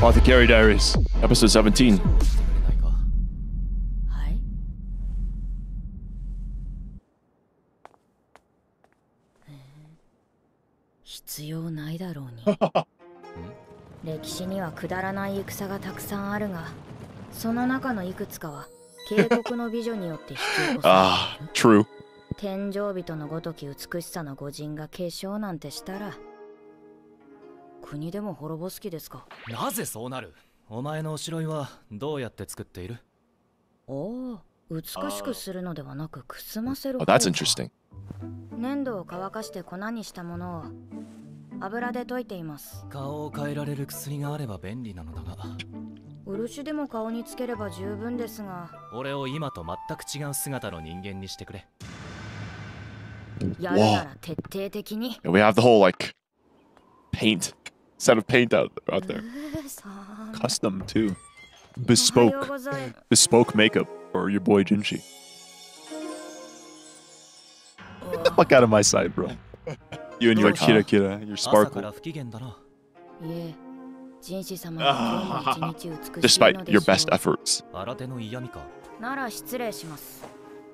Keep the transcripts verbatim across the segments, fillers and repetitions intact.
Apothecary Diaries, episode seventeen. はい。必要ないだろうに。歴史にはくだらない戦がたくさんあるが、その中のいくつかは渓谷の美女によって引き起こされている。 Ah, true. 天井人のごとき美しさの御人が化粧なんてしたら、国でも滅ぼす気ですか？ なぜそうなる？お前のおしろいはどうやって作っている？ おお、美しくするのではなくくすませる Oh, 方法。 that's interesting. 粘土を乾かして粉にしたものを油で溶いています。 顔を変えられる薬があれば便利なのだが、 漆でも顔につければ十分ですが、 俺を今と全く違う姿の人間にしてくれ。 やるなら徹底的に。 And we have the whole like paint set of paint out out there. さあ、 Custom too. おはよう Bespoke. ございます。 Bespoke makeup for your boy Jinshi. Get the fuck out of my side, bro. You and your kira kira, your 朝か sparkle. ら不機嫌だな。 いえ、人士様は今日も一日美しいの Despite でしょ your best efforts. 新手の嫌味か。 う。なら失礼します。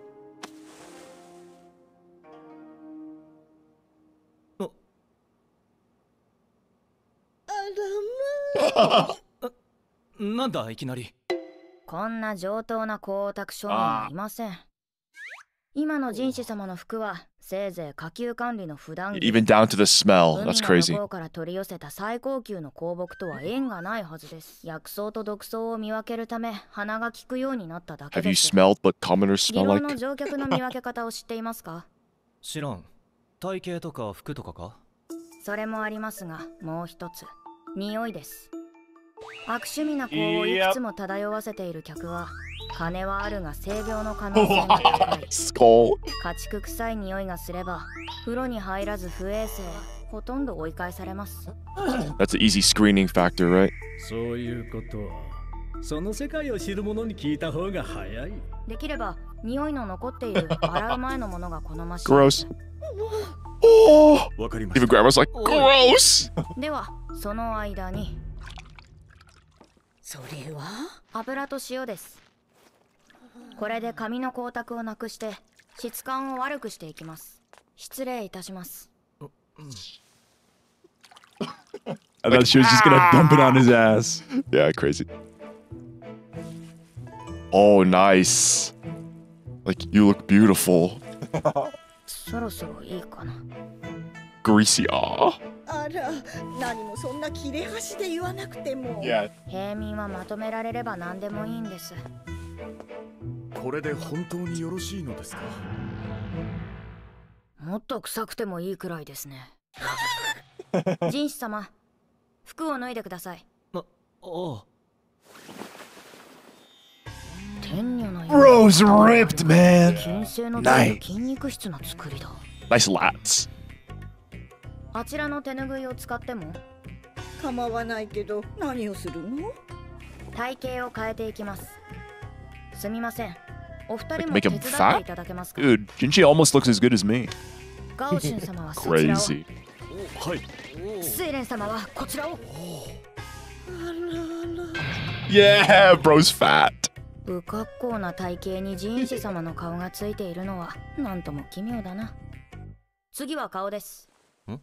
なんだいきなり。 こんな上等な高オタク庶民はいません。今の人士様の服はせいぜい下級管理の普段着。 Even down to the smell. 海 That's の crazy. 向こうから取り寄せた最高級の香木とは縁がないはずです。薬草と毒草を見分けるため鼻が利くようになっただけ Have you です。 smelled what commoners 議 smell 論の like? 乗客の見分け方を知っていますか？ 知らん。体型とか服とかか？ それもありますが、もう一つ、匂いです。悪趣味な香をいくつも漂わせている客は、金はあるが性病の可能性が高い。 Skull. 家畜臭い匂いがすれば、風呂に入らず不衛生、ほとんど追い返されます。 That's an easy screening factor, right? そういうことはその世界を知る者に聞いた方が早い。 できれば、匂いの残っている洗う前のものが好ましい。 Gross. Oh! わかりま Even grandma's like, gross! では、その間に、 それは油と塩です。これで髪の光沢をなくして質感を悪くしていきます。失礼いたします。 I thought she was just gonna dump it on his ass. Yeah, crazy. Oh, nice. Like, you look beautiful. そろそろいいかな。 Greasy. Aw. あら、何もそんな切れ端で言わなくても。 Yeah. 平民はまとめられれば何でもいいんです。 これで本当によろしいのですか？ もっと臭くてもいいくらいですね。人士様、服を脱いでください。 あ、おう。 天女のよう Bro's ripped, man. 金星の Nice. 筋肉質な作りだ。 Nice lats. あちらの手ぬぐいを使っても？ 構わないけど、何をするの？ 体型を変えていきます。すみません。お二人も Make 手 him 伝って fat? いただけますか？ Dude, Jinchi almost looks as good as me. ガオシュン様はそちらを。 Crazy. はい。 睡蓮様はこちらを。 Yeah, bro's fat. 不格好な体型に人士様の顔がついているのはなんとも奇妙だな。次は顔です。 ん？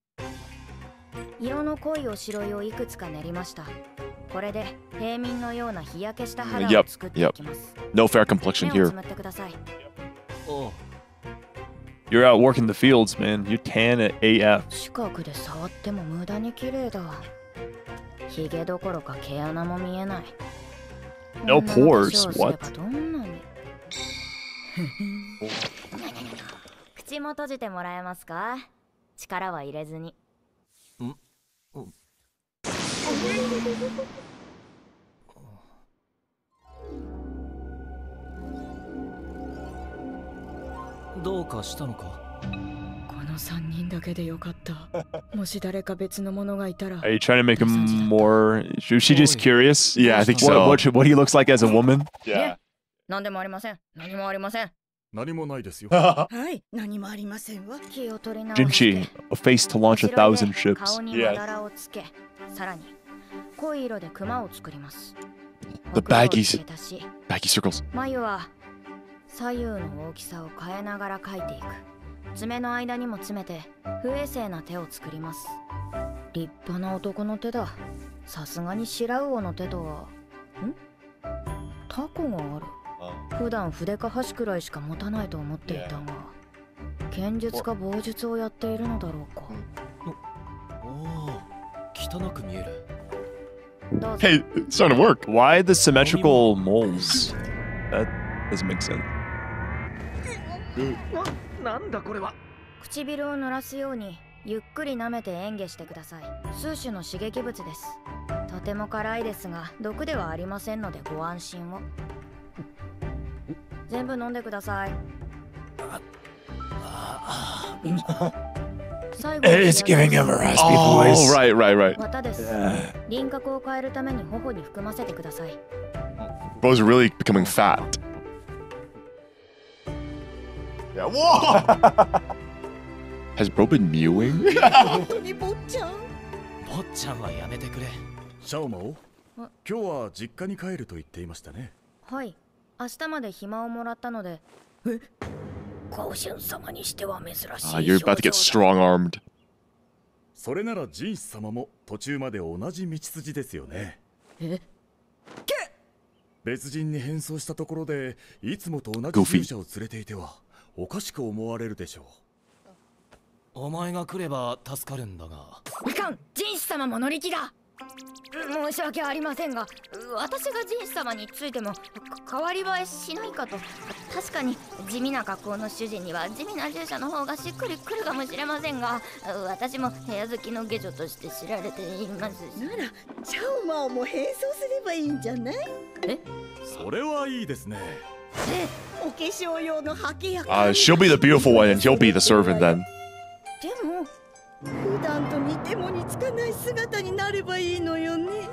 色の濃いおしろいをいくつか練りました。これで平民のような日焼けした肌を Yep, 作っていきます。 No fair complexion 目を here. つむってください。 おう。 You're out working the fields, man. You're tan at A F. 近くで触っても無駄に綺麗だ。ヒゲどころか毛穴も見えない。 No 女の化粧 pores. をすれば What? どんなに口も閉じてもらえますか？力は入れずに。 ん？うん。どうかしたのか？ この三人だけでよかった。もし誰か別のものがいたら。 Are you trying to make him more? Was she just curious? Yeah, I think so. What, what, what he looks like as a woman? いえ、何でもありません。何もありません。 何もないですよ。 はい、何もありませんわ。 気を取り直して。 Jinchi, a face to launch a thousand ships. 顔にまだらをつけ、さらに濃い色でクマを作ります。 The baggies. Baggy circles. 眉は左右の大きさを変えながら描いていく。爪の間にも詰めて不衛生な手を作ります。立派な男の手だ。さすがに白魚の手とは。ん？タコがある。普段筆か箸くらいしか持たないと思っていたが、剣術か棒術をやっているのだろうか。 おお、汚く見える。 Hey, it's starting to work. Why the symmetrical moles? That doesn't make sense. なんだこれは。 唇を濡らすようにゆっくり舐めて嚥下してください。数種の刺激物です。とても辛いですが毒ではありませんのでご安心を。全部飲んでください。最後 It's giving him a raspy voice. Oh, right, right, right. 綿です。輪郭を変えるために頬に含ませてください。 Bro's really becoming fat. Yeah, whoa! Has Bro been mewing? 本当に坊ちゃん。 坊ちゃんはやめてくれ。 シャオマオ、今日は実家に帰ると言っていましたね。 はい、明日まで暇をもらったので。え、高春様にしては珍しい。 Ah, you're about to get strong-armed. それならジンス様も途中まで同じ道筋ですよね。 え？ 別人に変装したところでいつもと同じ勇者を連れていてはおかしく思われるでしょう。 お前が来れば助かるんだが。 いかん、ジンス様も乗り気だ。申し訳ありませんが、私がジンス様についても代わり映えしないかと。確かに地味な格好の主人には地味な従者の方がしっくりくるかもしれませんが、私も部屋好きの下女として知られていますし。 ならシャオマオも変装すればいいんじゃない？ え？ それはいいですね。 お化粧用のハケや。 Uh, she'll be the beautiful one and he'll be the servant then. でも普段と似ても似つかない姿になればいいのよね。ね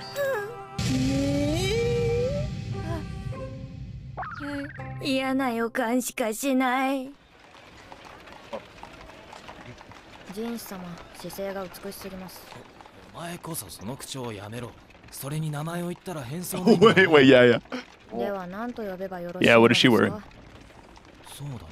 え。 嫌な予感しかしない。ジンス様、姿勢が美しすぎます。 お前こそその口調をやめろ。それに名前を言ったら変装。 Wait, wait, yeah, yeah. では何と呼べばよろしいですか？ Yeah, what is she wearing? そうだな。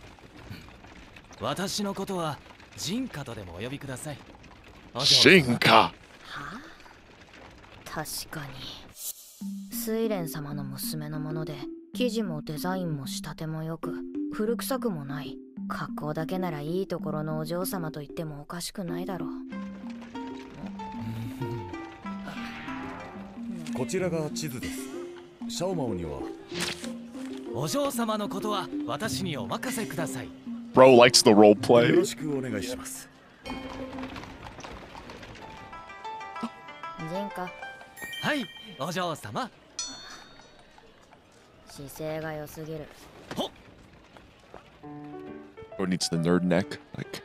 私のことはジンカとでもお呼びください。 シンカ。 はあ、確かに睡蓮様の娘のもので、生地もデザインも仕立てもよく、古臭くもない。格好だけならいいところのお嬢様と言ってもおかしくないだろう。 こちらが地図です。シャオマオにはお嬢様のことは私にお任せください。 Bro likes the role よ play. ろしくお願いします。 ジンカ。 はい、お嬢様。 姿勢が良すぎる。 ほっ。 Bro needs the nerd neck. Like.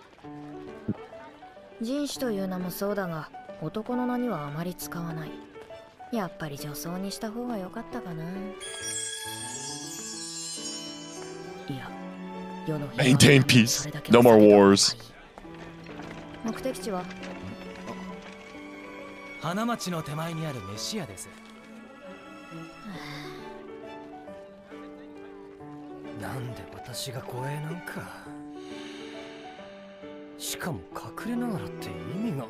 人種という名もそうだが、男の名にはあまり使わない。やっぱり女装にした方が良かったかな。いや、世の Maintain peace. No more wars. 目的地は花町の手前にある飯屋です。 なんで私が護衛なんか。しかも隠れながらって意味が。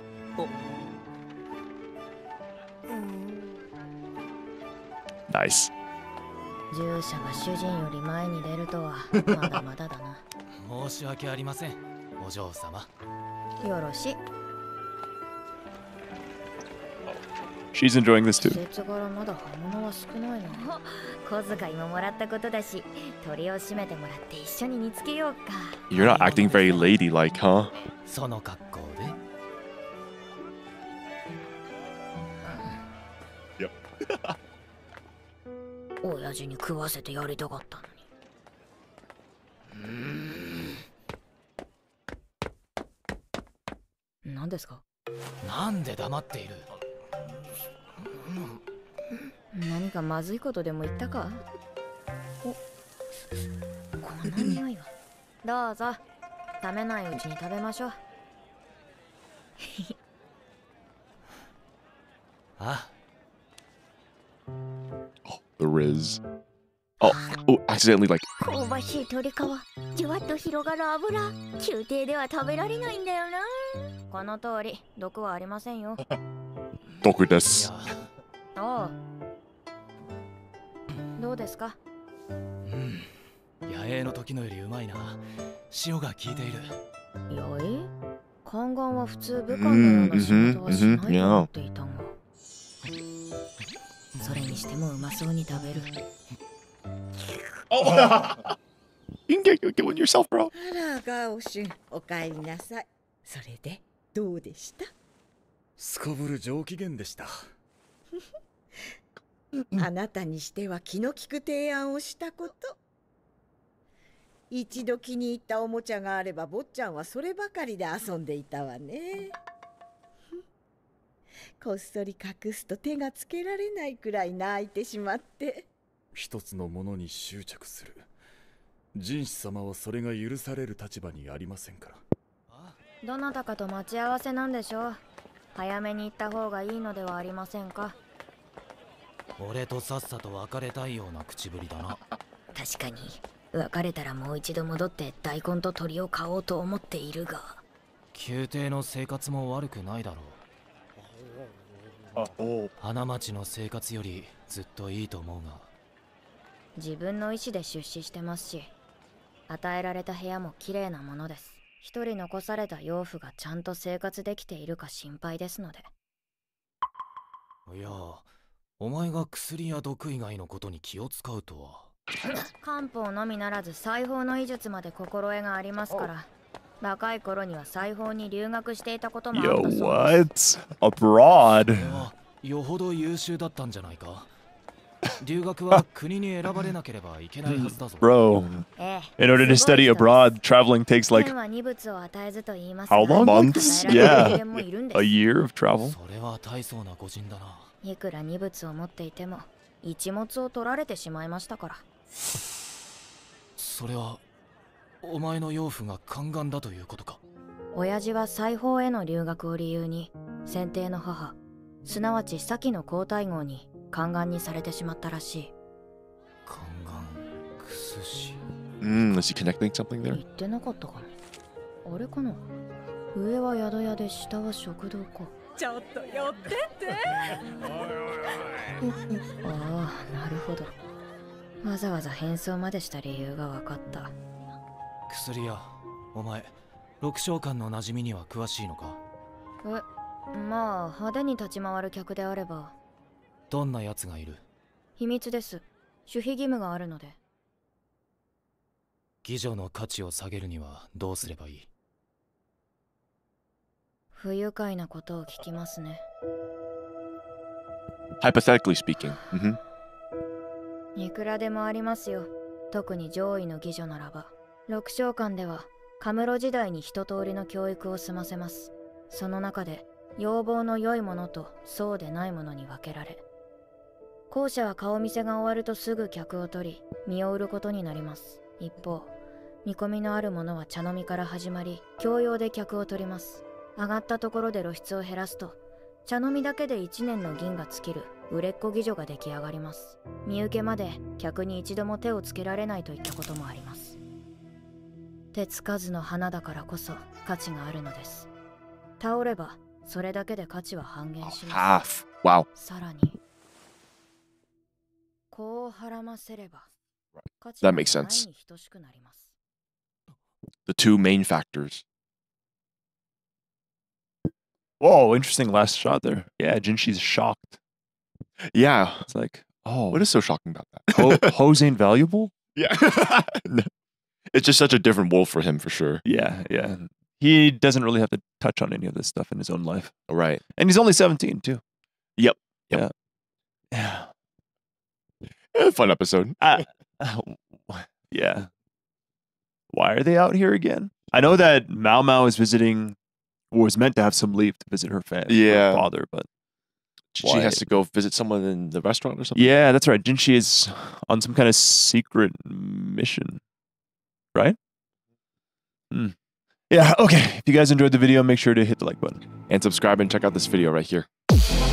Nice. 従者が主人より前に出るとはまだまだだな。 申し訳ありません、お嬢様。 よろしい。 She's enjoying this 季 too. 節柄まだ刃物は少ないな。小遣いももらったことだし、鳥を締めてもらって一緒に煮つけようか。 You're not acting very ladylike, huh? その格好で。 親父に食わせてやりたかったのに。何ですか？ なんで黙っている？ 何かまずいことでも言ったか？お、この匂いは。どうぞ、食べないうちに食べましょう。 あ、 is. Oh, oh, accidentally like. 香ばしい鶏皮、じゅわっと広がる油、宮廷では食べられないんだよな。この通り、毒はありませんよ。 毒です。 ああ。どうですか？ うん。野営の時のよりうまいな。塩が効いている。 野営？宦官は普通武官のような仕事はしないと思っていたが。それにしてもうまそうに食べる。 Oh, you can get, get one yourself, bro. あら、ガオシュン、お帰りなさい。それで、どうでした？ すこぶる上機嫌でした。 あなたにしては気の利く提案をしたこと。一度気に入ったおもちゃがあれば、坊ちゃんはそればかりで遊んでいたわね。こっそり隠すと手がつけられないくらい泣いてしまって。 一つのものに執着する。人士様はそれが許される立場にありませんから。 どなたかと待ち合わせなんでしょう。早めに行った方がいいのではありませんか。 俺とさっさと別れたいような口ぶりだな。 確かに別れたらもう一度戻って大根と鳥を買おうと思っているが、 宮廷の生活も悪くないだろう。花町の生活よりずっといいと思うが。 自分の意思で出資してますし、与えられた部屋も綺麗なものです。一人残された養父がちゃんと生活できているか心配ですので。 いや、お前が薬や毒以外のことに気を使うとは。 漢方のみならず裁縫の医術まで心得がありますから、若い頃には裁縫に留学していたこともあったそうです。 Yo, what? Abroad? よほど優秀だったんじゃないか。留学は国に選ばれなければいけないはずだぞ。 Bro, in order to study abroad, traveling takes like how long? Months? Yeah, a year of travel. それは大層な御仁だな。 いくら荷物を持っていても一物を取られてしまいましたから。 それはお前の養父が宦官だということか。 親父は裁縫への留学を理由に先帝の母、すなわち先の皇太后に宦官にされてしまったらしい。 宦官、くすし。 Mm, is he connecting something there? 言ってなかったかな。あれかな。上は宿屋で下は食堂か。 ちょっと寄ってって。 ああ、なるほど。わざわざ変装までした理由が分かった。 薬屋、お前、六商館の馴染みには詳しいのか？ え、まあ派手に立ち回る客であれば。 どんな奴がいる？ 秘密です。守秘義務があるので。 妓女の価値を下げるにはどうすればいい？ 不愉快なことを聞きますね。 Hypothetically speaking. Mm-hmm. いくらでもありますよ。特に上位の妓女ならば。六商館ではカムロ時代に一通りの教育を済ませます。その中で要望の良いものとそうでないものに分けられ、後者は顔見せが終わるとすぐ客を取り身を売ることになります。一方、見込みのあるものは茶飲みから始まり教養で客を取ります。上がったところで露出を減らすと茶飲みだけで一年の銀が尽きる売れっ子妓女が出来上がります。身請けまで客に一度も手をつけられないといったこともあります。手つかずの花だからこそ価値があるのです。倒ればそれだけで価値は半減します。 Wow. さらにこうはらませれば価値 That は makes 前 sense. に等しくなります。 The two main factors. Whoa, interesting last shot there. Yeah, Jinshi's shocked. Yeah. It's like, oh. What is so shocking about that? Ho- Hose ain't valuable? Yeah. It's just such a different world for him, for sure. Yeah, yeah. He doesn't really have to touch on any of this stuff in his own life. Right. And he's only seventeen, too. Yep. Yep. Yeah. Yeah. Fun episode. Uh, yeah. Why are they out here again? I know that Mao Mao is visiting, was meant to have some leave to visit her family, yeah. her father, but She has to go visit someone in the restaurant or something? Yeah, that's right. Jinshi is on some kind of secret mission, right? Hmm. Yeah, okay. If you guys enjoyed the video, make sure to hit the like button. And subscribe and check out this video right here.